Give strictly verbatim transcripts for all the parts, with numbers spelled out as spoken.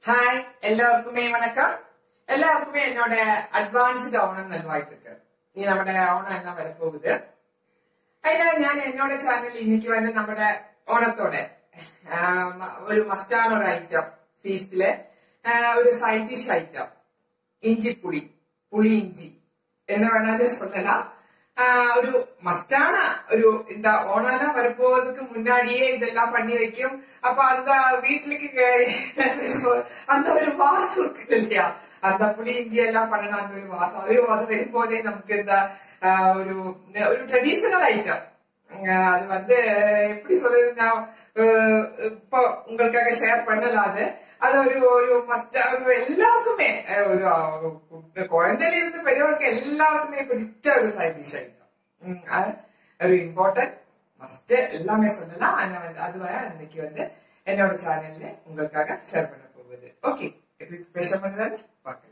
Hi எல்லாருக்குமே வணக்கம். எல்லாருக்குமே என்னோட அட்வான்ஸ்டு ஓணம் நல்வாழ்த்துக்கள். இனி നമ്മുടെ ഓണം എല്ലാം വരപ്പോകുത്. അതിനാൽ ഞാൻ എന്നോட ചാനൽ இன்னைக்கு வந்து നമ്മുടെ ഓണത്തോടെ ഒരു മസ്റ്റാണ് ഒരു ഐറ്റം ഫീസ്റ്റിലെ ഒരു സൈഡ് ഡിഷ് ഐറ്റം ഇഞ്ചിപ്പുളി പുളി ഇഞ്ചി என்ன வேணாலும் சொல்லலாம். ஒரு மஸ்டான ஒரு இந்த ஓணம் வரப்போவதுக்கு முன்னாடியே இதெல்லாம் பண்ணி வைக்கும். அப்ப அந்த வீட்டுக்கு அந்த ஒரு வாசம் இருக்குது இல்லையா, அந்த புளி இஞ்சி எல்லாம் பண்ணணும். அந்த ஒரு வாசம் அது அது வரும்போதே நமக்கு இந்த ஒரு ஒரு ட்ரெடிஷனல் ஐட்டம். அது வந்து எப்படி சொல்றது, நான் இப்போ உங்களுக்காக ஷேர் பண்ணலாம். அது அது ஒரு ஒரு மஸ்ட் எல்லாருக்குமே ஒரு குழந்தையில இருந்து பெரியவருக்கு எல்லாருக்குமே பிடிச்ச ஒரு சைட் டிஷ் ஐட்டம். ஒரு இம்பார்ட்டன்ட் மஸ்ட் எல்லாமே சொல்லலாம். ஆனா வந்து அதுவா இன்னைக்கு வந்து என்னோட சேனல்ல உங்களுக்காக ஷேர் பண்ண போகுது. ஓகே, எப்படி ப்ரிப்பரேஷன் பண்ணுறது பார்க்கலாம்.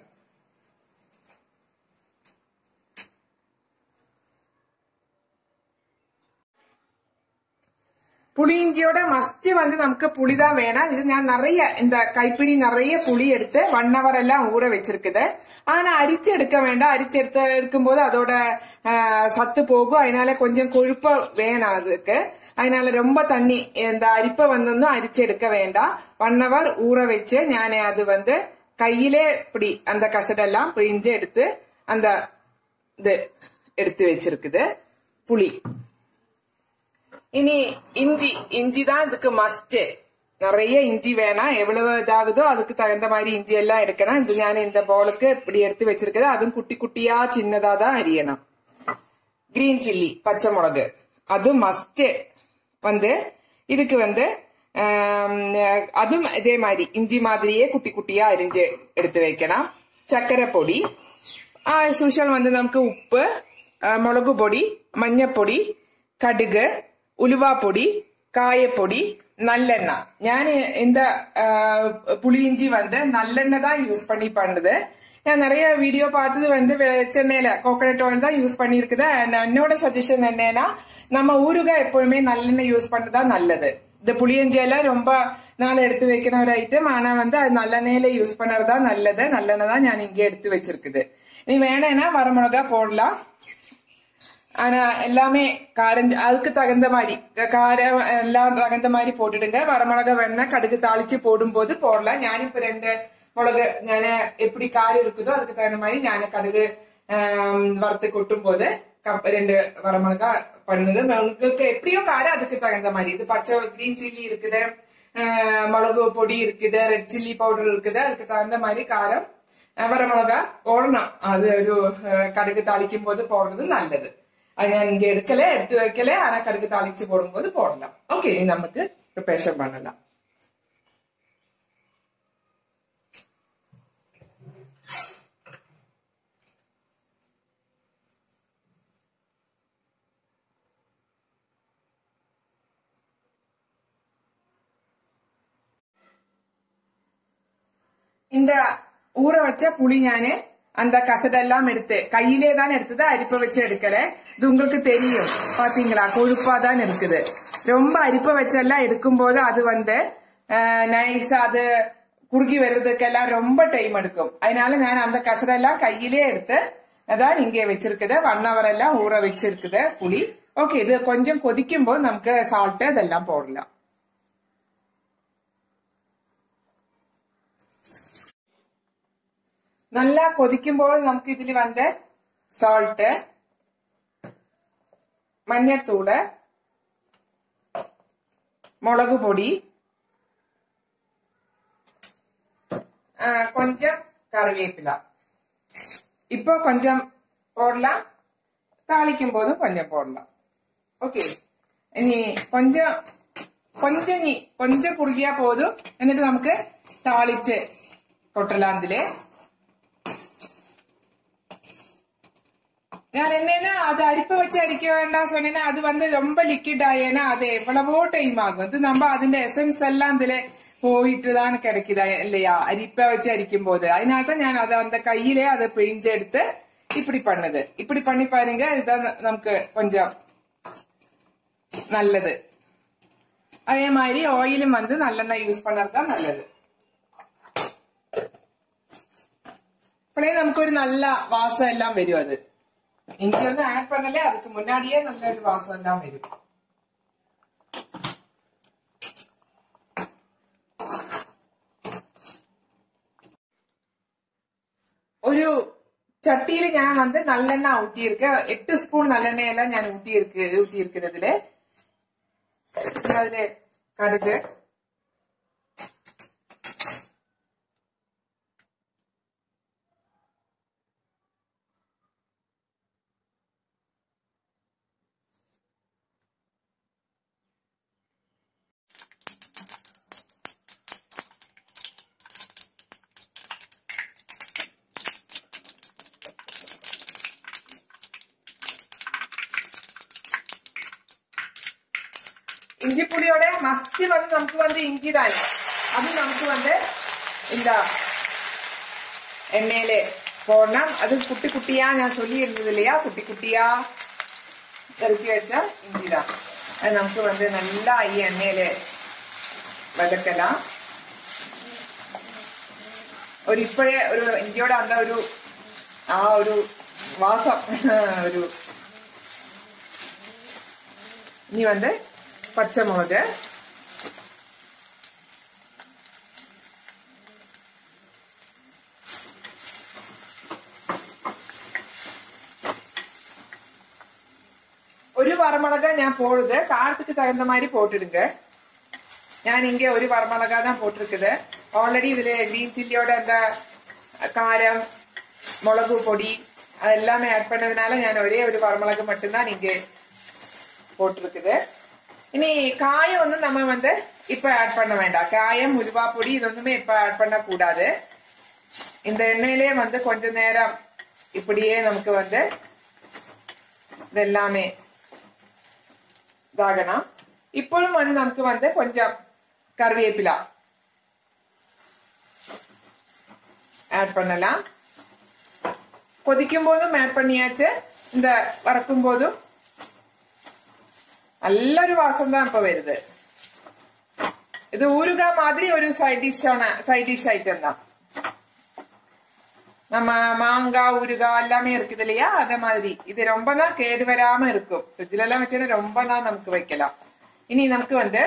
புளியிஞ்சியோட மஸ்ட் வந்து நமக்கு புளிதான் வேணும். இது நான் நிறைய இந்த கைப்பிடி நிறைய புளி எடுத்து ஒன் ஹவர் எல்லாம் ஊற வச்சிருக்குது. ஆனா அரிச்சு எடுக்க வேண்டாம். அரிச்சு எடுத்து இருக்கும்போது அதோட சத்து போகும். அதனால கொஞ்சம் கொழுப்ப வேணும் அதுக்கு. அதனால ரொம்ப தண்ணி இந்த அரிப்பை வந்து அரிச்சு எடுக்க வேண்டாம். ஒன் ஹவர் ஊற வச்சு நான் அது வந்து கையிலே இப்படி அந்த கசடெல்லாம் பிழிஞ்சு எடுத்து அந்த இது எடுத்து வச்சிருக்குது புளி. இனி இஞ்சி இஞ்சி தான் இதுக்கு மஸ்ட். நிறைய இஞ்சி வேணாம். எவ்வளவு இதாகுதோ அதுக்கு தகுந்த மாதிரி இஞ்சி எல்லாம் எடுக்கணும். இது நான் இந்த பவுலுக்கு இப்படி எடுத்து வச்சிருக்குது. அதுவும் குட்டி குட்டியா சின்னதா தான் அரியணும். கிரீன் சில்லி பச்சை மிளகு அது மஸ்ட். வந்து இதுக்கு வந்து அதுவும் இதே மாதிரி இஞ்சி மாதிரியே குட்டி குட்டியா அரிஞ்சு எடுத்து வைக்கணும். சர்க்கரை பொடி, சுஷல் வந்து நமக்கு உப்பு, மிளகு பொடி, மஞ்சப்பொடி, கடுகு, உலுவா பொடி, காயப்பொடி, நல்லெண்ணெய். நான் இந்த புளியிஞ்சி வந்து நல்லெண்ணெய் தான் யூஸ் பண்ணி பண்ணுது. நான் நிறைய வீடியோ பார்த்தது வந்து சென்னையில கோகனட் ஆயில் தான் யூஸ் பண்ணிருக்குது. என்னோட சஜஷன் என்னன்னா, நம்ம ஊறுகாய் எப்பவுமே நல்லெண்ணெய் யூஸ் பண்ணதான் நல்லது. இந்த புளியஞ்சி எல்லாம் ரொம்ப நாள் எடுத்து வைக்கிற ஒரு ஐட்டம். ஆனா வந்து அது நல்லெண்ணெயில யூஸ் பண்ணறதுதான் நல்லது. நல்லெண்ணெய் தான் நான் இங்க எடுத்து வச்சிருக்குது. நீ வேணா வரமிளகா போடலாம். ஆனா எல்லாமே காரம் அதுக்கு தகுந்த மாதிரி காரம் எல்லாம் தகுந்த மாதிரி போட்டுடுங்க. வரமிளகா வேணா கடுகு தாளிச்சு போடும் போது போடலாம். ஞான இப்ப ரெண்டு மிளகு ஞான எப்படி காரம் இருக்குதோ அதுக்கு தகுந்த மாதிரி ஞான கடுகு வறுத்து கொட்டும் போது ரெண்டு வரமிளகா பண்ணுது. உங்களுக்கு எப்படியோ காரம் அதுக்கு தகுந்த மாதிரி. இது பச்சை கிரீன் சில்லி இருக்குது, மிளகு பொடி இருக்குது, ரெட் சில்லி பவுடர் இருக்குது. அதுக்கு தகுந்த மாதிரி காரம் வரமிளகா போடணும். அது ஒரு கடுகு தாளிக்கும் போது போடுறது நல்லது. அது நான் இங்க எடுக்கல எடுத்து வைக்கல. ஆனா கடுகு தாளிச்சு போடும்போது போடலாம். ஓகே, நமக்கு ப்ரிப்பரேஷன் பண்ணலாம். இந்த ஊற வச்ச புளி ஞானே அந்த கசடெல்லாம் எடுத்து கையிலே தான் எடுத்தது, அரிப்ப வச்சு எடுக்கல. இது உங்களுக்கு தெரியும் பாத்தீங்களா, கொழுப்பா தான் இருக்குது. ரொம்ப அரிப்ப வச்செல்லாம் எடுக்கும் போது அது வந்து நைஸா அது குறுகி வர்றதுக்கெல்லாம் ரொம்ப டைம் எடுக்கும். அதனால நான் அந்த கசடெல்லாம் கையிலே எடுத்து அதான் இங்கே வச்சிருக்குது. ஒன் ஹவர் எல்லாம் ஊற வச்சிருக்குது புளி. ஓகே, இது கொஞ்சம் கொதிக்கும் போது நமக்கு சால்ட் அதெல்லாம் போடலாம். நல்லா கொதிக்கும்போது நமக்கு இதுல வந்து சால்ட், மஞ்சத்தூள், மிளகு பொடி, கொஞ்சம் கருவேப்பிலை இப்போ கொஞ்சம் போடலாம். தாளிக்கும் போதும் கொஞ்சம் போடலாம். ஓகே, இனி கொஞ்சம் கொஞ்சம் நீ கொஞ்சம் குறுகியா போதும். എന്നിട്ട് നമുക്ക് தாளிச்சு கொட்டலாம். അതില് நான் என்னன்னா அது அரிப்ப வச்சு அரிக்க வேண்டாம் சொன்னேன்னா அது வந்து ரொம்ப லிக்விட் ஆயேன்னா அது எவ்வளவோ டைம் ஆகும். இது நம்ம അതിന്റെ எசன்ஸ் எல்லாம் இதுல போயிட்டுதான் கிடைக்குதா இல்லையா அரிப்ப வச்சு அரிக்கும் போது. அதனாலதான் நான் அதை அந்த கையிலே அதை பிழிஞ்செடுத்து இப்படி பண்ணுது. இப்படி பண்ணி பாருங்க, இதுதான் நமக்கு கொஞ்சம் நல்லது. அதே மாதிரி ஆயிலும் வந்து நல்லெண்ணெய் யூஸ் பண்றதுதான் நல்லது. அப்பளே நமக்கு ஒரு நல்ல வாசம் எல்லாம் வரும். அது இஞ்சி வந்து ஆட் பண்ணல, அதுக்கு முன்னாடியே நல்ல ஒரு வாசம் எல்லாம் வரும். ഒരു ചട്ടിയിൽ ഞാൻ വന്ന് നല്ലെണ്ണ ഊറ്റിയിരിക്ക. എട്ട് സ്പൂൺ നല്ലെണ്ണയെല്ലാം ഞാൻ ഊറ്റിയിരിക്ക ഊറ്റിയിരിക്കുന്നതില് അതില് കടുക്, இஞ்சிப்புளியோட மஸ்ட் வந்து நமக்கு வந்து இஞ்சி தான். அது நமக்கு வந்து இந்த எண்ணெயில போடணும். அது குட்டி குட்டியா நான் சொல்லி இருந்தது இல்லையா, குட்டி குட்டியா இறக்கி வச்ச இஞ்சி தான். அது நமக்கு வந்து நல்லா எண்ணெயில வதக்கலாம். ஒரு இப்பഴേ ഒരു ഇഞ്ചിയോടെ அந்த ഒരു ആ ഒരു വാസം ഒരു ഇനി வந்து பச்சை மிளகு, ஒரு வரமிளகா நான் போடுது. காரத்துக்கு தகுந்த மாதிரி போட்டுடுங்க. நான் இங்க ஒரு வரமிளகா தான் போட்டிருக்குது. ஆல்ரெடி இதுல கிரீன் சில்லியோட அந்த காரம், மிளகு பொடி அதெல்லாமே ஆட் பண்ணதுனால நான் ஒரே ஒரு வரமிளகு மட்டும்தான் இங்க போட்டிருக்குது. இனி காயம் ஒன்றும் நம்ம வந்து இப்ப ஆட் பண்ண வேண்டாம். காயம், உருவா பொடி இதொன்னுமே இப்ப ஆட் பண்ண கூடாது. இந்த எண்ணெயிலே வந்து கொஞ்ச நேரம் இப்படியே நமக்கு வந்து இதெல்லாமே இதாகணும். இப்பொழுதும் வந்து நமக்கு வந்து கொஞ்சம் கருவேப்பிலா ஆட் பண்ணலாம். கொதிக்கும் போதும் ஆட் பண்ணியாச்சு. இந்த வறக்கும் போதும் നല്ലൊരു വാസം தான் இப்ப வருது. இது ஊறுகா மாதிரி ஒரு சைட் டிஷ்ஷான சைட் டிஷ் ஐட்டம் தான். நம்ம மாங்காய் ஊறுகாய் எல்லாமே இருக்குது இல்லையா, அதே மாதிரி இது ரொம்ப நாள் கேடு வராம இருக்கும். ஃப்ரிட்ஜ்ல எல்லாம் வச்சா ரொம்ப நாள் நமக்கு வைக்கலாம். இனி நமக்கு வந்து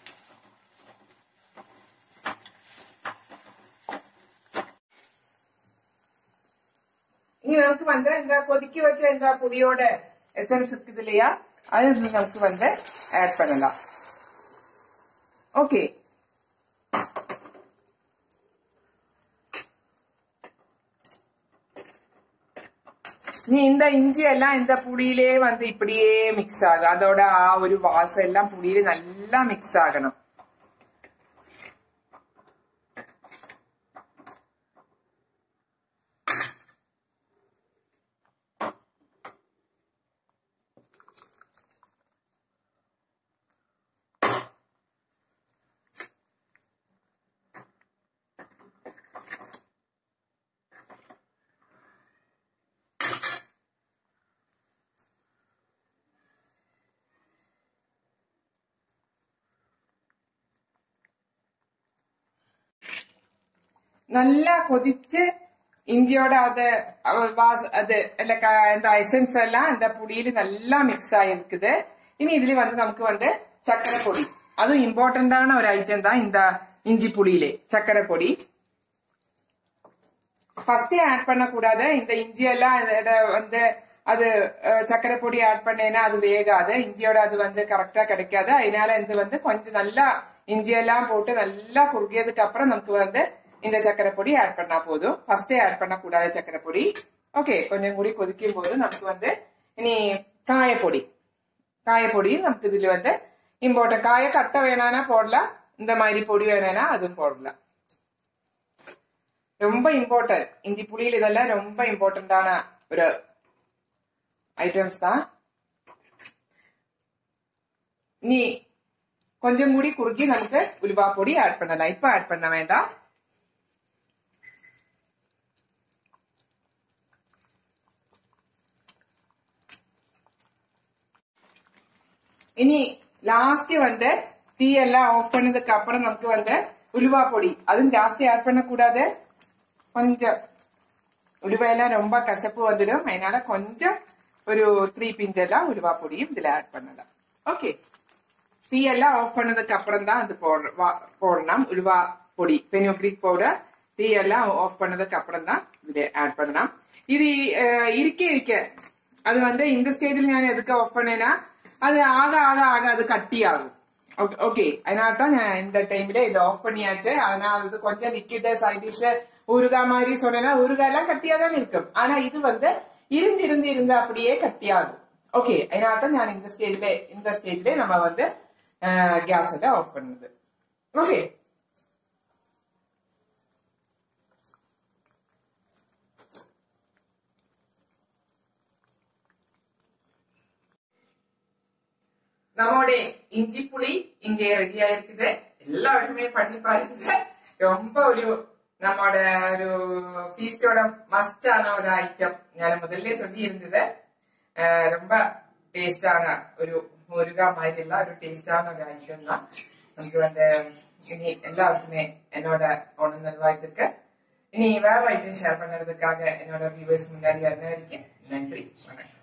இனி நமக்கு வந்து இந்த கொதிக்க வச்ச இந்த பொடியோட எசன்ஸ் இருக்குது இல்லையா, அது நமக்கு வந்து ஆட் பண்ணலாம். ஓகே, நீ இந்த இஞ்சி எல்லாம் இந்த புளியிலே வந்து இப்படியே மிக்ஸ் ஆகும். அதோட ஆ ஒரு வாசம் எல்லாம் புளியில நல்லா மிக்ஸ் ஆகணும். நல்லா கொதிச்சு இஞ்சியோட அது அது இந்த எசன்ஸ் எல்லாம் இந்த புளியில நல்லா மிக்ஸ் ஆயிருக்குது. இனி இதுல வந்து நமக்கு வந்து சக்கரை பொடி, அதுவும் இம்பார்ட்டன்டான ஒரு ஐட்டம் தான் இந்த இஞ்சி புளியிலே. சக்கரை பொடி ஃபர்ஸ்டே ஆட் பண்ண கூடாது. இந்த இஞ்சி எல்லாம் வந்து அது சக்கரை பொடி ஆட் பண்ணேன்னா அது வேகாது. இஞ்சியோட அது வந்து கரெக்டா கிடைக்காது. அதனால இது வந்து கொஞ்சம் நல்லா இஞ்சி எல்லாம் போட்டு நல்லா குறுகியதுக்கு அப்புறம் நமக்கு வந்து இந்த சக்கரை பொடி ஆட் பண்ணா போதும். ஃபர்ஸ்டே ஆட் பண்ண கூடாது சக்கரை பொடி. ஓகே, கொஞ்சம் கூடி கொதிக்கும் போது நமக்கு வந்து இனி காயப்பொடி. காயப்பொடி நமக்கு இதுல வந்து இம்பார்ட்டன். காய கட்ட வேணானா போடலாம், இந்த மாதிரி பொடி வேணானா அதுவும் போடலாம். ரொம்ப இம்பார்ட்டன்ட். இஞ்சி புளியில் இதெல்லாம் ரொம்ப இம்பார்ட்டன்டான ஒரு ஐட்டம்ஸ் தான். நீ கொஞ்சம் கூடி குறுக்கி நமக்கு உலுவா பொடி ஆட் பண்ணலாம். இப்ப ஆட் பண்ண வேண்டாம். இனி லாஸ்ட் வந்து தீ எல்லாம் ஆஃப் பண்ணதுக்கு அப்புறம் நமக்கு வந்து உலுவா பொடி, அதுவும் ஜாஸ்தி ஆட் பண்ண கூடாது. கொஞ்சம் உருவாயெல்லாம் ரொம்ப கசப்பு வந்துடும். அதனால கொஞ்சம் ஒரு த்ரீ பிஞ்ச் எல்லாம் உருவா பொடியும் இதுல ஆட் பண்ணலாம். ஓகே, தீயெல்லாம் ஆஃப் பண்ணதுக்கு அப்புறம் தான் அது போடணும். உருவா பொடி ஃபெனுக்ரிக் பவுடர் தீயெல்லாம் ஆஃப் பண்ணதுக்கு அப்புறம் தான் இதுல ஆட் பண்ணலாம். இது இருக்க இருக்க அது வந்து இந்த ஸ்டேஜில் நான் எதுக்கு ஆஃப் பண்ணேன்னா அது ஆக ஆக ஆக அது கட்டி ஆகும். ஓகே, அதனால தான் இந்த டைம்ல இதை ஆஃப் பண்ணியாச்சு. அதனால அது கொஞ்சம் லிக்விட் சைட் டிஷ் ஊறுகாய் மாதிரி சொன்னா ஊறுகாய் எல்லாம் கட்டியா தான் இருக்கும். ஆனா இது வந்து இருந்து இருந்து இருந்து அப்படியே கட்டியாகும். ஓகே, அதனால தான் நான் இந்த ஸ்டேஜ்ல இந்த ஸ்டேஜ்ல நம்ம வந்து கேஸ் ஆஃப் பண்ணுது. ஓகே, நம்மளுடைய இஞ்சி புளி இங்க ரெடியா இருக்குது. எல்லாருமே பண்ணி பாருங்க. ரொம்ப ஒரு நம்மோட ஒரு ஃபீஸ்டோட மஸ்டான ஒரு ஐட்டம். நான் முதல்ல சொல்லி இருந்தது. ரொம்ப டேஸ்டான ஒரு ஊறுகாய் மாதிரி எல்லாம் ஒரு டேஸ்டான ஒரு ஐட்டம் தான். நமக்கு வந்து இனி எல்லாருக்குமே என்னோட ஒன்று நல்வாய்த்துக்கு இனி வேற ஐட்டம் ஷேர் பண்ணுறதுக்காக என்னோட வியூவர்ஸ் முன்னாடி இருக்கேன். நன்றி, வணக்கம்.